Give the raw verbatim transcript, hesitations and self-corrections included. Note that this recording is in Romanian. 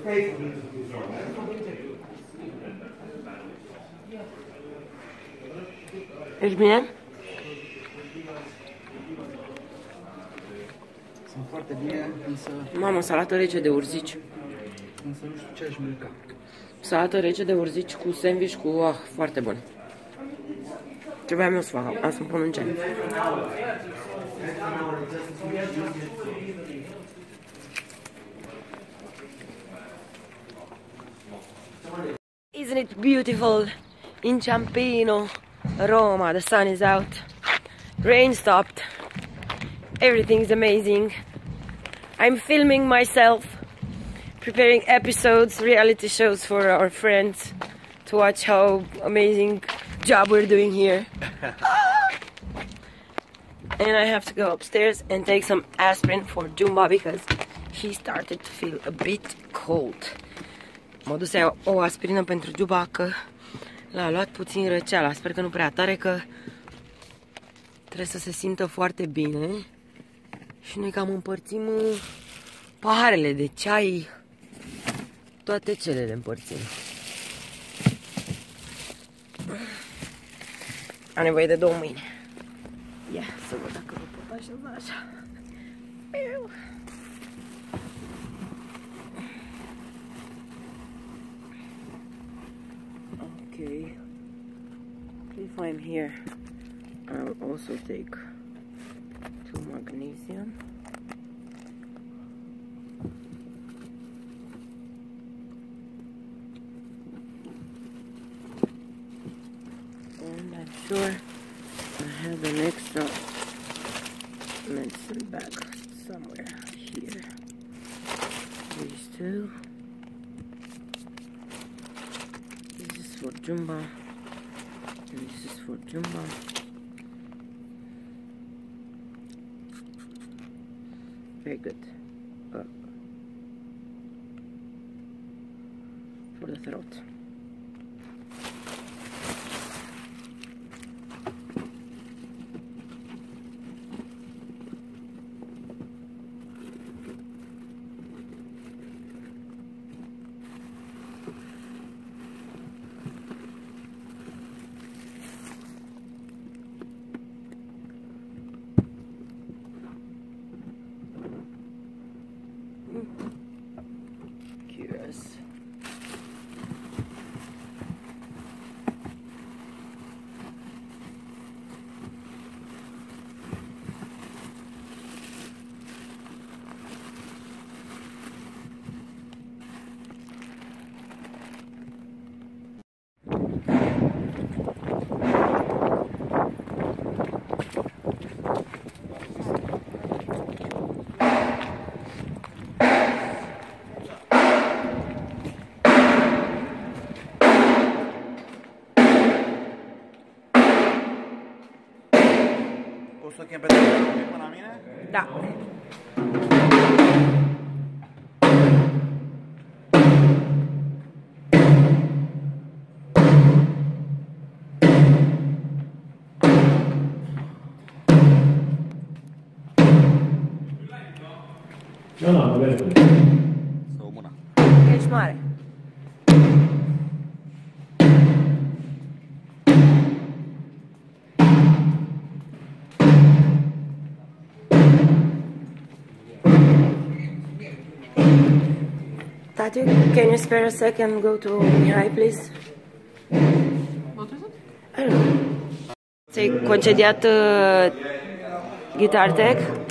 Ești bine? Sunt foarte bine, însă... Mamă, salată rece de urzici. Însă nu știu ce aș mânca. Salată rece de urzici cu sandwich cu... Ah, foarte bun. Trebuia eu să fac, am să-mi pun în ceai. Isn't it beautiful in Ciampino, Roma? The sun is out, rain stopped, everything is amazing. I'm filming myself, preparing episodes, reality shows for our friends to watch how amazing job we're doing here. And I have to go upstairs and take some aspirin for Jumba because he started to feel a bit cold. M-a dus să iau o aspirină pentru Jumba că l-a luat puțin răceala. Sper că nu prea tare, că trebuie să se simtă foarte bine. Și noi cam împărțim paharele de ceai, toate cele le împărțim. Am nevoie de două mâini. Ia, să văd dacă vă pot așeza așa. Okay. If I'm here, I'll also take two magnesium. And I'm sure I have an extra medicine bag somewhere here. These two. This is for Jumba. And this is for Jumba. Very good. Uh, for the throat. Curious. Posso chem pe telefon până la mine? Da. No, no, va bene. Sau mâna. Ești mare. Tati, can you spare a second and go to Mihai, please? What is it? I don't know. Ți-ai concediat uh, Guitar Tech?